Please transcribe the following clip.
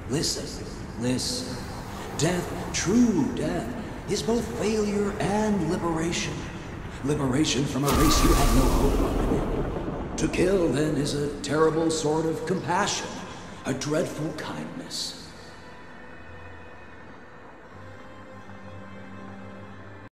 Listen, listen. Death, true death, is both failure and liberation. Liberation from a race you had no hope of. To kill, then, is a terrible sort of compassion, a dreadful kindness.